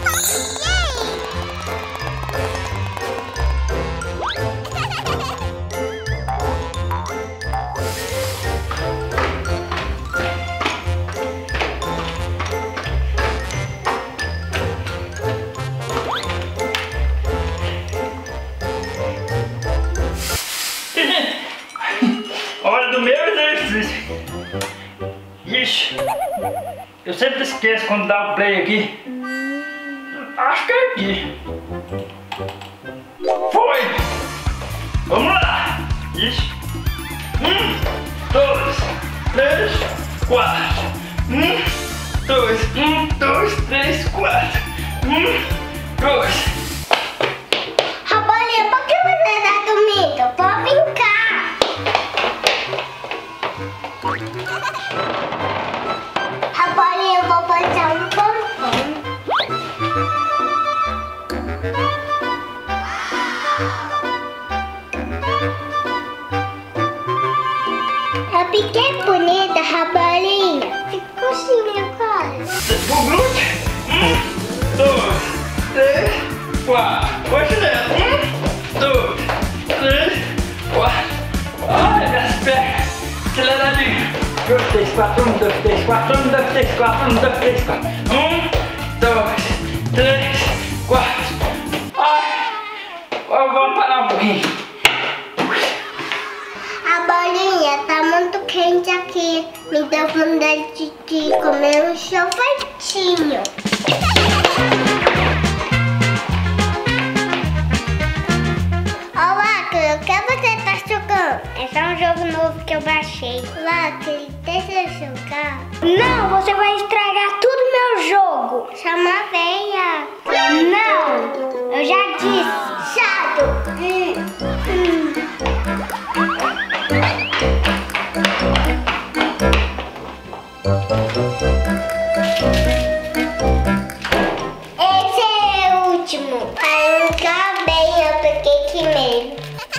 Hora do meu exercício. Ixi, eu sempre esqueço quando dá o play aqui. Acho que é aqui. Foi! Vamos lá! Ixi. 1, 2, 3, 4. 1, 2, 1, 2, 3, 4. 1, 2. Rabolinha, por que você tá dormindo? Pode brincar. Rabolinha, eu vou botar um pompom. Eu fiquei bonita, Rabolinha. Ficou assim, Yukari. O glúteo. 1, 2, 3, 4. Hoje dentro. 1, 2, 3, 4. Ai, minhas pernas. Aceleradinho. 2, 3, 4. 1, 2, 3, 4. 1, 2, 3, 4. 1, 2, 3, 4. 1, 2, 3, 4. Ai, vamos parar um pouquinho. A bolinha tá muito quente aqui. Me deu vontade de comer um sorvetinho. Ó, Lacre, o que você tá jogando? É só um jogo novo que eu baixei. Lacre, deixa eu jogar. Não, você vai estragar tudo meu jogo. Chama a veia. Não, eu já disse. Chato. Esse é o último. Ai, nunca bem, eu peguei primeiro.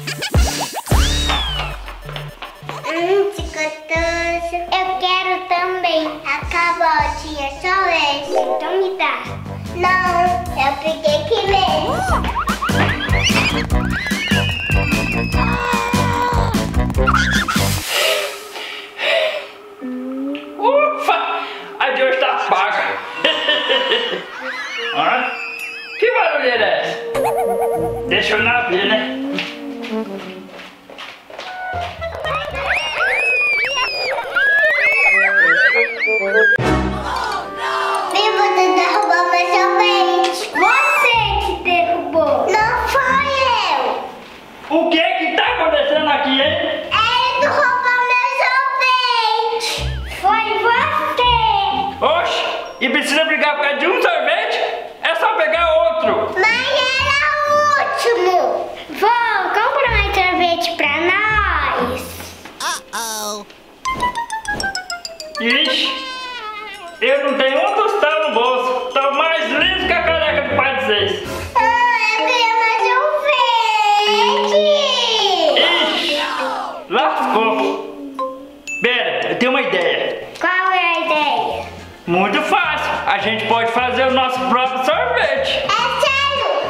Que gostoso. Eu quero também. Acabou, tinha só esse. Então me dá. Não, eu peguei primeiro. Ufa! A de hoje tá paga. Ah, que barulheira é essa? Deixa eu na ver, né? Vem, você derrubou meu sorvete. Você que derrubou. Não foi eu. O que que tá acontecendo aqui, hein? Ele roubou meu sorvete. Foi você. Oxe, e precisa brigar por causa de um sorvete? É só pegar outro. Mas era o último. Vou comprar mais sorvete pra nós. Ixi, eu não tenho um tostão no bolso. Tô mais liso que a careca do pai de vocês. Eu queria mais sorvete. Ixi, lascou. Pera, eu tenho uma ideia. Qual é a ideia? Muito fácil. A gente pode fazer o nosso próprio sorvete. É sério?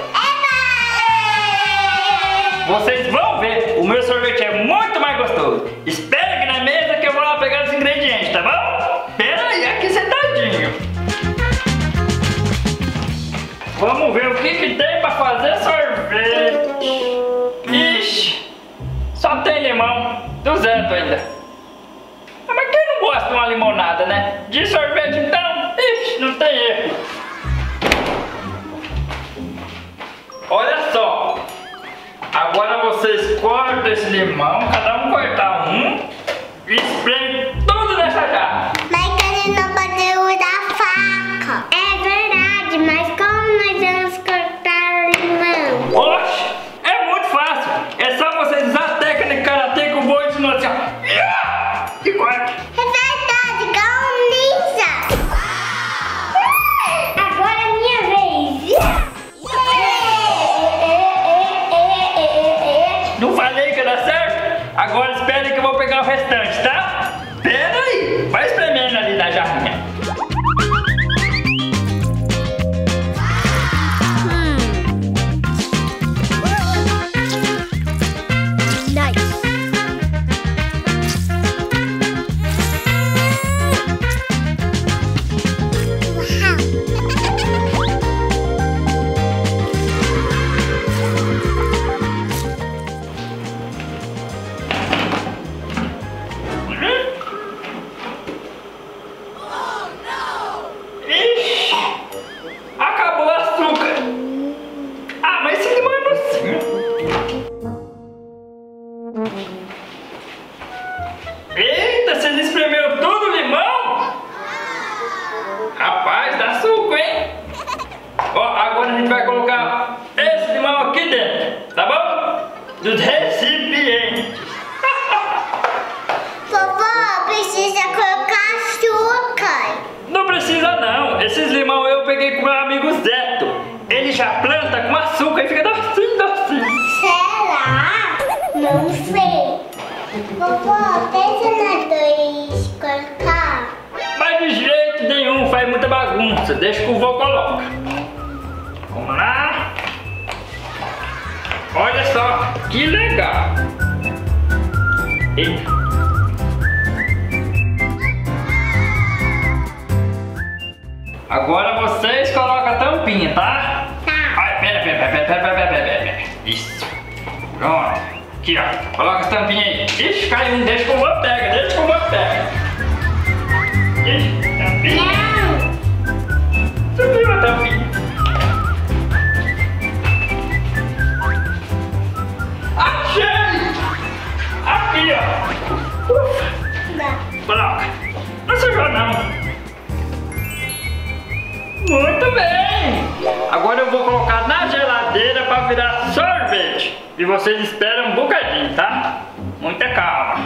Vocês vão ver. O meu sorvete é muito mais gostoso. Espera aqui na mesa que eu vou lá pegar os ingredientes, tá bom? Pera aí, aqui sentadinho. Vamos ver o que tem pra fazer sorvete. Ixi, só tem limão. 200 ainda. Mas quem não gosta de uma limonada, né? De sorvete então, ixi, não tem erro. Olha só. Agora vocês cortam esse limão, cada um cortar um e espreme tudo nessa jarra. Mas ele não pode usar faca. É verdade, mas como nós vamos cortar o limão? Oxe, é muito fácil. É só vocês usar a técnica karatê que o boi ensinou assim, ó. E corta. É verdade, igual um ninja. Agora é minha vez. Não falei que ia dar certo? Agora espere que eu vou pegar o restante, tá? o Zeto, ele já planta com açúcar e fica docinho, docinho. Será? Não sei. Vovó, pensa nós dois colocar. Mas de jeito nenhum, faz muita bagunça. Deixa que o vô coloca. Vamos lá. Olha só, que legal. Eita. Agora vocês colocam a tampinha, tá? Tá. Ai, pera. Isso. Pronto. Aqui, ó. Coloca a tampinha aí. Ixi, caiu um. Deixa que o vô pega. Ixi, tampinha. Não. Subiu a tampinha. Achei! Aqui, ó. Dá. Coloca. Não sujou, não. Muito bem! Agora eu vou colocar na geladeira para virar sorvete. E vocês esperam um bocadinho, tá? Muita calma.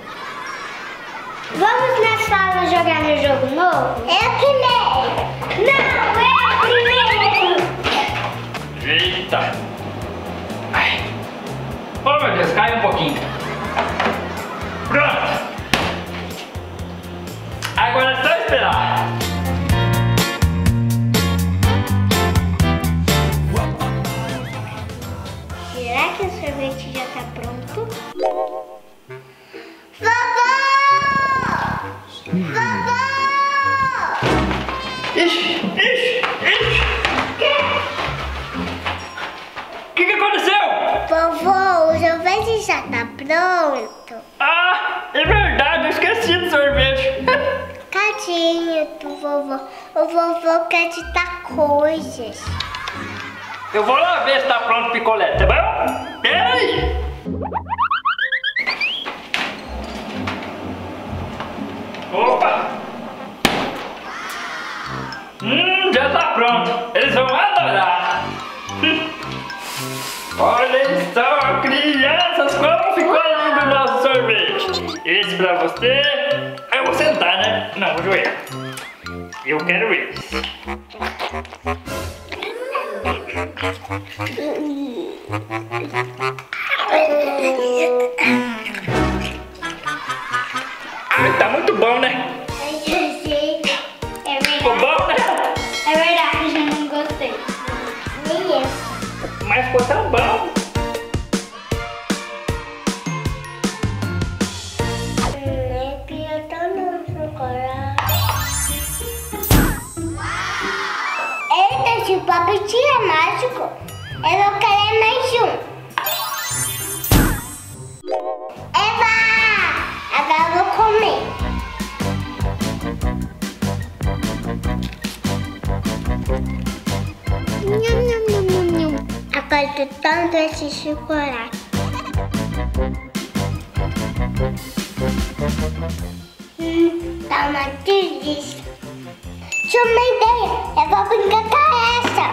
Vamos na sala jogar no jogo novo? Eu primeiro! Não, eu primeiro! Eita! Ai. Oh meu Deus, cai um pouquinho. Pronto! Agora é só esperar. Será que o sorvete já tá pronto? Vovó! Vovó! Ixi! O que aconteceu? Vovó, o sorvete já tá pronto. Ah, é verdade, eu esqueci do sorvete. Tadinho do vovô. O vovô quer te dar coisas. Eu vou lá ver se tá pronto o picolé, tá bom? Pera aí. Opa! Já tá pronto. Eles vão adorar. Olhem só, crianças, como ficou lindo o nosso sorvete. Esse pra você. Eu vou sentar, né? Não, vou joelhar. Eu quero esse. Ai, tá muito bom, né? É Ficou verdade. bom, né? É verdade, eu não gostei. Nem eu. Mas ficou tão bom. Eu queria tanto chocolate. Eita, esse papetinho é mágico. Eu vou querer mais um. Eva! Agora eu vou comer. Agora eu tô tanto esse chocolate. Tá uma delícia. Tinha uma ideia. Eu vou brincar com essa.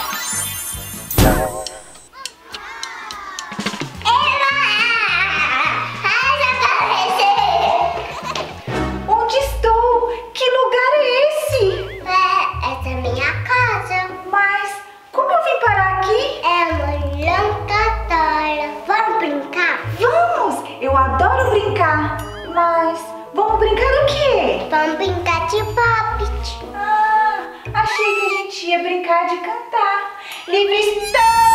Onde estou? Que lugar é esse? Essa é minha casa. Mas como eu vim parar aqui? É uma locatória. Vamos brincar? Vamos! Eu adoro brincar. Mas vamos brincar do quê? Vamos brincar de puppet. Ah, achei que a gente ia brincar de cantar. Livre estou!